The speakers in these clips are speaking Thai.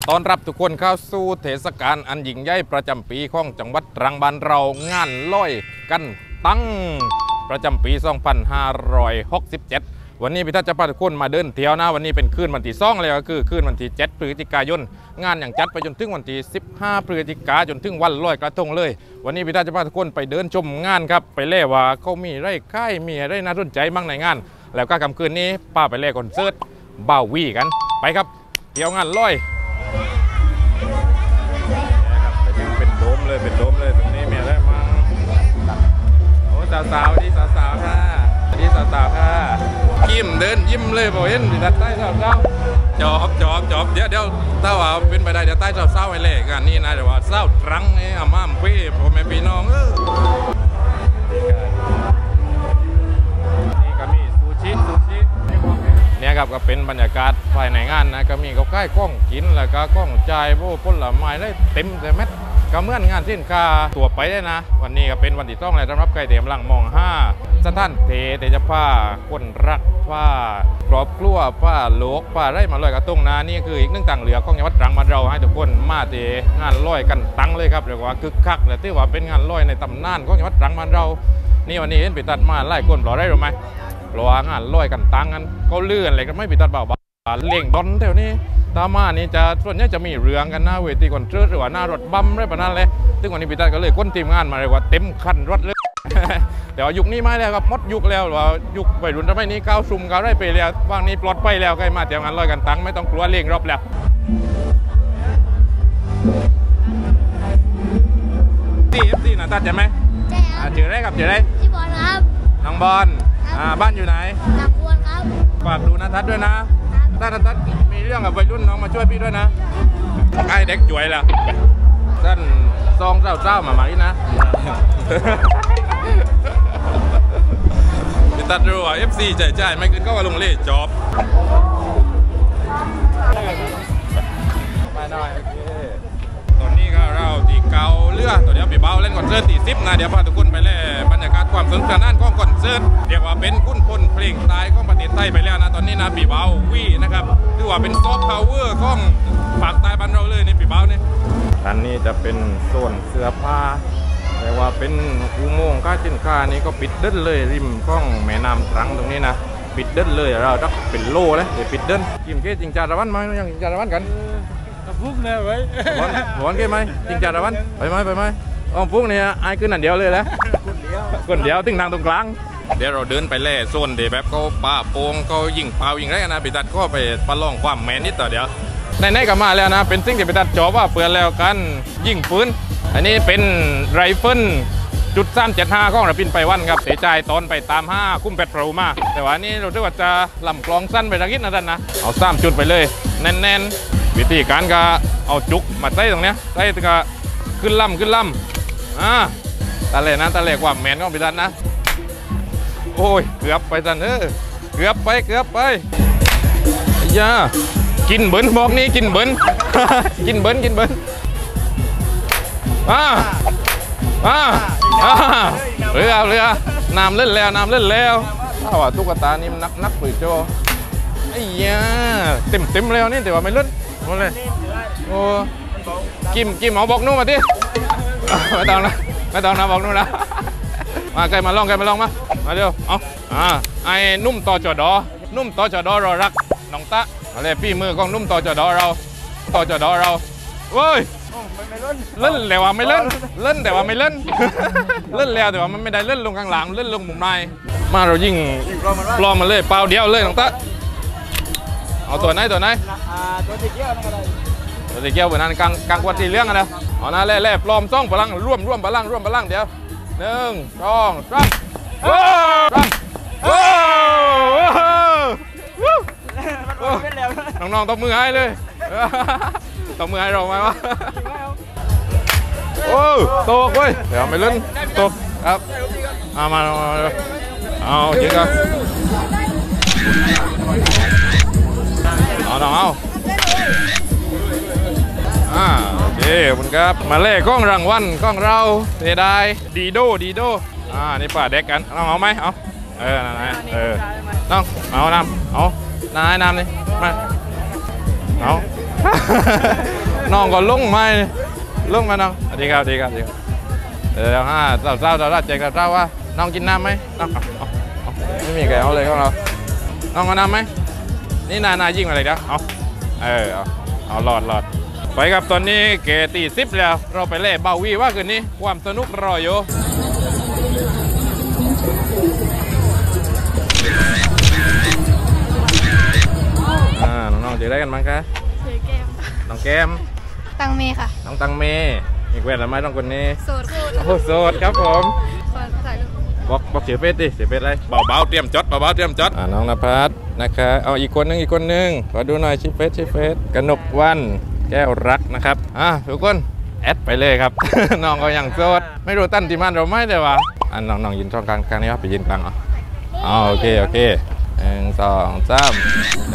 ต้อนรับทุกคนเข้าสู่เทศกาลอันยิ่งใหญ่ประจำปีของจังหวัดตรังบ้านเรางานลอยกันตั้งประจำปี 2567 วันนี้พี่ทัศน์จะพาทุกคนมาเดินเที่ยวนะวันนี้เป็นคืนวันที่2เลยก็คือคืนวันที่7 พฤศจิกายนงานอย่างจัดไปจนถึงวันที่15 พฤศจิกายนจนถึงวันลอยกระทงเลยวันนี้พี่ทัศน์จะพาทุกคนไปเดินชมงานครับไปเล่ว่าเขามีไร่ค่ายมีอะไรน่าสนใจบ้างในงานแล้วก็ค่ำคืนนี้ป้าไปเล่คอนเสิร์ตบ่าววี่กันไปครับเที่ยวงานลอยเป็นโดมเลยตรงนี้มีอะไรมาโอ้สาวๆนี่สาวๆค่ะนี่สาวๆค่ะยิ้มเดินยิ้มเลยบอกเห็นตัดใต้สาวๆจอบเดี๋ยวถ้าว่าเป็นไปได้เดี๋ยวใต้สาวๆไว้เลยกันนี่นะเดี๋ยวว่าสาวตรังนี่อาม่ามพี่ผมไม่พี่น้องนี่ก็มีซูชิเนี่ยครับก็เป็นบรรยากาศภายในงานนะก็มีเขาใกล้กล้องกินแล้วก็กล้องจ่ายผลไม้ได้เต็มเลยแมทก็เหมือนงานสินค้าตัวไปได้นะวันนี้ก็เป็นวันที่ต้องเลยสำหรับใครเตรียมหลังมอง5สถานเทจะผ้าคนรักผ้าครอบครัวผ้าโลกผ้าไร่มาลอยกระทงนะนี่คืออีกหนึ่งต่างเหลือของจังหวัดตรังมาเราให้ทุกคนมาเตงานลอยกันตั้งเลยครับเรียกว่าคึกคักและที่ว่าเป็นงานลอยในตำนานของจังหวัดตรังมาเรานี่วันนี้เห็นไปตัดมาไล่คนปล่อยได้หรือไม่ปล่อยงานลอยกันตั้งกันก็เลื่อนอะไรก็ไม่ไปตัดเบาเล่งดอนแถวนี้ตามานี่จะส่วนใหญ่จะมีเรื่องกันหน้าเวทีคอนเสิร์ตหรือว่าหน้ารถบัมอะไรแบบนั้นเลยซึ่งวันนี้พี่ตั๊กก็เลยก้นทีมงานมาเลยว่าเต็มคันรถเลย แต่ว่ายุคนี้ไม่แล้วครับมดยุคแล้วว่ายุควัยรุ่นสมัยนี้ก้าวซุ่มก้าวได้ไปแล้วว่างนี้ปลอดภัยแล้วใกล้มาเตรียมงานลอยกันตั้งไม่ต้องกลัวเล่งรอบแล้วที่นะตัดใช่ไหมใช่ครับเจอได้ครับเจอได้พี่บอลครับน้องบอลบ้านอยู่ไหนตะกวนครับฝากดูนะทัดด้วยนะถ้าทัดมีเรื่องกับวัยรุ่นน้องมาช่วยพี่ด้วยนะไอ้เด็กจ่วยแล้วท่านซองเศร้ามาอีกนะพี่ตัดรู้ว่า FC จ่ายไม่เกินก็ว่าลงเล่จอบมาหน่อยโอเคตอนนี้ก็เราตีเกาเรือตัวเดียวปีเบาเล่นคอนเสิร์ตตี10นะเดี๋ยวพาทุกคนไปเล่บรรยากาศความสนุกสนานของคอนเสิร์ตเรียกว่าเป็นคุ้นพลเพลงตายของประเทศไทยไปแล้วนะตอนนี้นะปีเบาวี่นะครับถือว่าเป็นซอฟต์พาวเวอร์ของภาคใต้บ้านเราเลยในปีเบาเนี่ยอันนี้จะเป็นโซนเสื้อผ้าแต่ว่าเป็นอุโมงค์ค่าสินค้านี้ก็ปิดเดินเลยริมข้องแม่น้ำตรังตรงนี้นะปิดเดินเลยเราต้องเป็นโล่เลยเดี๋ยวปิดเดินกิมเกจิงจาระวันมายังจิงจาระวันกันฟุกเนี่ยไว้วันเกไหมจิงจาระวันไปไหมอ๋อฟุกเนี่ยไอ้ขึ้นอันเดียวเลยแหละคนเดียวถึงทางตรงกลางเดี๋ยวเราเดินไปเล่โซนเดี๋ยวแบบเขาป่าโป่งเขายิงเปล่ายิงไรกันนะไปตัดก็ไปประลองความแมนนิดต่อเดี๋ยวในๆก็มาแล้วนะเป็นสิ่งที่ไปตัดจอบว่าเปลือนแล้วกันยิงปืนอันนี้เป็นไรเฟิลจุด375ของระพินไปวันครับเสียใจตอนไปตาม5คุ้มแปดปรูมาแต่ว่านี่เราคิดว่าจะลำกลองสั้นไปสักนิดนะท่านนะเอา3จุดไปเลยแน่นๆวิธีการก็เอาจุกมาใส่ตรงเนี้ยใส่ก็ขึ้นลำตะเลนะตะเลความแมนของพี่ท่านนะโอ้ยเกือบไปท่านเกือบไปอย่ากินเบิ้ลบอกนี่กินเบิ้ล กินเบิ้ลเรือน้ำเล่นแล้วถ้าว่าตุ๊กตานี่มันนักปุ๋ยโจไอ้ยาเต็มแล้วนี่แต่ว่าไม่เล่นหมดเลยโอ้กิมเอาบอกนู้มาดิไม่ต้องนะบอกนู้นะมาใกล้มาลองมาเดี๋ยวเอาไอ้นุ่มต่อจอดรอรักน้องตะอะไรพี่มือของนุ่มต่อจอดอเราเว้ยเล่นแต่ว่าไม่เล่นเล่นแต่ว่าไม่เล่นเล่นแล้วแต่ว่ามันไม่ได้เล่นลงกลางหลังเล่นลงมุมในมาเรายิงปลอมมาเลยเปล่าเดียวเลยน้องตะเอาตัวไหนตัวสีเกี้ยวนั่นก็ได้ตัวสีเกี้ยวเหมือนนั้นกลางกวดสีเลี้ยงกันนะเอาหน้าแร่ปลอมซ่องพลังร่วมพลังเดี๋ยว1 2 3น้องๆตบมือให้เลยตบมือให้เราไหมวะโอ้ตกเว้ยเดี๋ยวไม่เล่นตกครับมาเอาจริงครับเอาโอเคขอบคุณครับมาเล่กล้องรางวัลกล้องเราเสียดายดีโดนี่ป่าเด็กกันน้องเอาไหมเอาน้องเอาน้ำเอานายน้ำนี่มาเอาน้องก็ลงมาลงมาน้องสวัสดีครับสวัสดีครับเดี๋ยวเจ้าแจกเจ้าว่าน้องกินน้ำไหมน้องไม่มีใครเอาเลยของเราน้องเอาน้ำไหมนี่นายิ่งอะไรเดี๋ยวเอาหลอดไปครับตอนนี้เกตี10แล้วเราไปเล่เบาวีว่าคืนนี้ความสนุกรออยู่น้องๆจะได้กันมั้งคะชื่อแก้มน้องแก้มตังเมค่ะน้องตังเมอีกเว้นละไม่ต้องคนนี้โสดโสดครับผมบอกเสียเฟสดิเสียเฟสอะไรเบาๆเตรียมจดน้องนภัสนะคะเอาอีกคนนึงขอดูหน่อยชิเฟสกนกวันแก้วรักนะครับทุกคนแอดไปเลยครับ น้องก็ยังโสดไม่รู้ตั้นที่มันเราไม่ได้วะน้องยืนช่องกลางนี้ครับไปยืนกลางโอเค1 2 3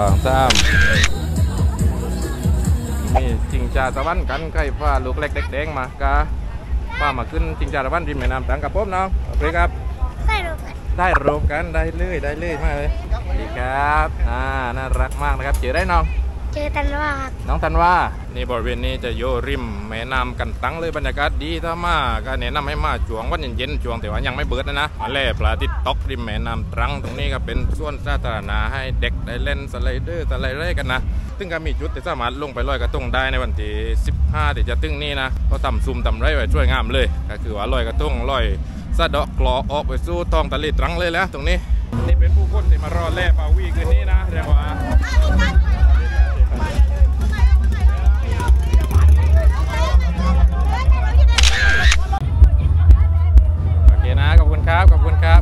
นี่จิงจ่าตะวันกันใกล้ฟ้าลูกเล็กแดงมากะป้ามาขึ้นจิงจ่าตะวันริมแม่น้ำตรังกับผมน้องโอเคครับได้รูปกันได้เลยมากเลยดีครับน่ารักมากนะครับเจอได้น้องธันวาน้องธันวานี่บริเวณนี้จะโยริมแม่น้ำกันตังเลยบรรยากาศดีถ้ามาก็แนะนำให้มาช่วงวันเย็นช่วงแต่ว่ายังไม่เบิดนะมาเล่ปลาติดตกริมแม่น้ำตรังตรงนี้ก็เป็นส่วนสาธารณะให้เด็กได้เล่นสไลเดอร์อะไรกันนะซึ่งก็มีจุดที่สามารถลงไปลอยกระทงได้ในวันที่15ที่จะตึ้งนี้นะก็ทำซุ่มทำไรไว้ช่วยงามเลยก็คือว่าลอยกระทงลอยสะเดาะกลอออกไปสู่ท้องทะเลตรังเลยแล้วตรงนี้นี่เป็นผู้คนที่มารอแล่ปลาวีคืนนี้นะเรียกว่าขอบคุณครับ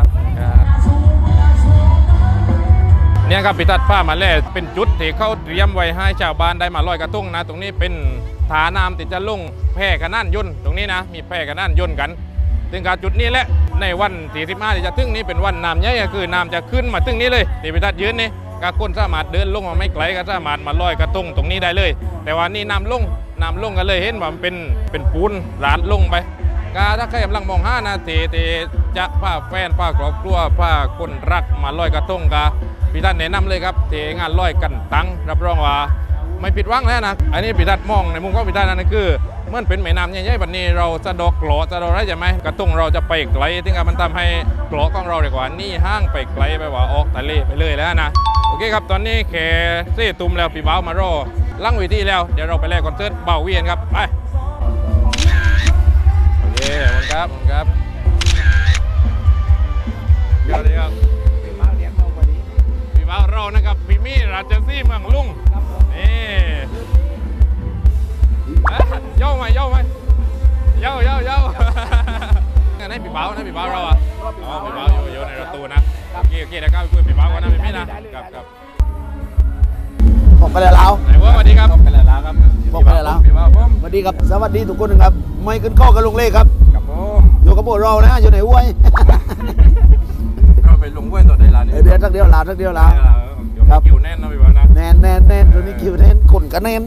เนี่ยครับพิทัศน์ผ้ามาเล่เป็นจุดที่เขาเตรียมไว้ให้ชาวบ้านได้มาลอยกระทงนะตรงนี้เป็นฐานน้ำที่จะลงแพร่กระนั่นยนต์ตรงนี้นะมีแพร่กระนั่นยนต์กันถึงการจุดนี้แหละในวันที่15ที่จะถึงนี้เป็นวันน้ำใหญ่คือน้ำจะขึ้นมาถึงนี้เลยที่พิทัศน์ยืนนี่ก็คนสามารถเดินลงมาไม่ไกลก็สามารถมาลอยกระทงตรงนี้ได้เลยแต่ว่านี่น้ำลงกันเลยเห็นว่ามันเป็นปูนร้านลงไปถ้าใครกำลังมอง5 นาทีจะพาแฟนพาครอบครัวพาคนรักมาลอยกระทงกะพี่ท่านแนะนำเลยครับที่งานลอยกันตังรับรองว่าไม่ผิดหวังแล้วนะอันนี้พี่ท่านมองในมุมของพี่ท่านนั่นคือเมื่อเป็นแม่น้ำใหญ่ๆแบบนี้เราสะดอกเกาะจะได้ใช่ไหมกระทงเราจะไปไกลถึงกับมันทำให้เกาะของเราดีกว่านี่ห้างไปไกลไปว่าออกทะเลไปเลยแล้วนะโอเคครับตอนนี้แค่เส้ตุ้มแล้วพี่เบ้ามารอลั่งวิธีแล้วเดี๋ยวเราไปแลกคอนเสิร์ตเบาเวียนครับไปครับเดี๋ยวครับพี่เบ้าเรานะครับพี่มี่ราชสีเมืองลุงนี่เย้าไหมเย้านั่นพี่เบ้าเราอ่ะพี่เบ้าอยู่ในประตูนะโอเคนะครับคุยพี่เบ้ากันนะพี่มี่นะครับผมไปแล้วไหนว่าสวัสดีครับผมไปแล้วครับผมไปแล้วสวัสดีครับสวัสดีทุกคนนะครับไม่ขึ้นข้อกับลุงเล่ครับอยู่กับพวกเรานะอยู่ในห้วยเราไปลงห้วยตัวใดล่ะเดี๋ยวสักเดียวลาครับคิวแน่นนะพี่บ้านะแน่นตัวนี้คิวแน่นคนกันแน่น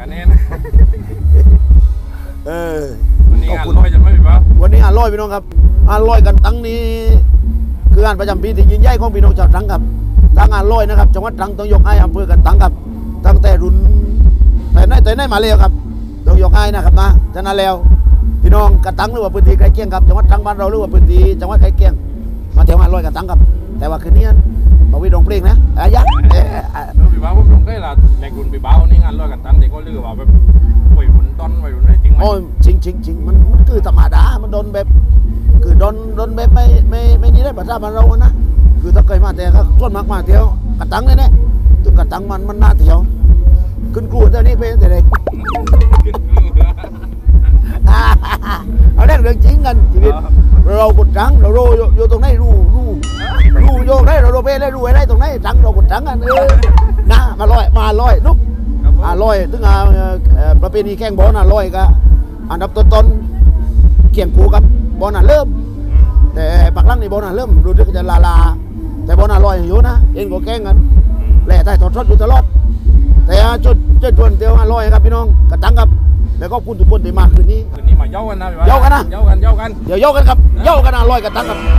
วันนี้งานลอยจะไม่พี่บ้าวันนี้งานลอยพี่น้องครับงานลอยกันตั้งนี้คืองานประจำปีที่ยิ่งใหญ่ของพี่น้องชาวตรังครับตั้งงานลอยนะครับจังหวัดตรังต้องยกให้อำเภอกันตังครับตั้งแต่รุ่นแต่ไหนมาแล้วครับต้องยกให้นะครับนะฉะนั้นแล้วพี่น้องกระตังหรือว่าพื้นที่ใกล้เคียงครับจังหวัดตรังบ้านเราหรือว่าพื้นที่จังหวัดใกล้เคียงมาเที่ยวงานลอยกระตังครับแต่ว่าคืนนี้บอกวิดงเพลงนะยักษ์พี่บ้าผมลงได้ละแหล่งคุณพี่บ้านี่งานลอยกระตังเด็กก็ลือว่าแบบวัยรุ่นต้นวัยรุ่นได้จริงไหมโอ้จริงมันคือธรรมดามันโดนแบบคือโดนแบบไม่นี่ได้ประชาบ้านเรานะคือถ้าเคยมาแต่ก็ส่วนมากมาเที่ยวกระตังแน่ๆจุดกระตังมันน่าเที่ยวขึ้นครูเท่านี้เป็นแต่เด็กเอาเรื่องจริงกันชีวิตเรากดจังเราโรอยู่ตรงไหนรู้โยกได้เราโรเป้ได้รู้อะไรตรงไหนจังเรากดจังกันนะมาลอยลุกลอยถึงประเพณีแข่งบอลลอยก็อันดับต้นเกี่ยงกูกับบอลเริ่มแต่ปักลังนี่บอลเริ่มรู้สึกจะลาแต่บอลลอยอยู่นะเอ็นก็แข่งกันแหล่ใต้ถอดรถอยู่ตลอดแต่จุดเดียวลอยครับพี่น้องกระตังครับแล้วก็พูดทุกคนที่มาคืนนี้มาเย้ากันนะเย้ากันนะเย้ากันเดี๋ยวเย้ากันครับเย้ากันลอยกระตังครับ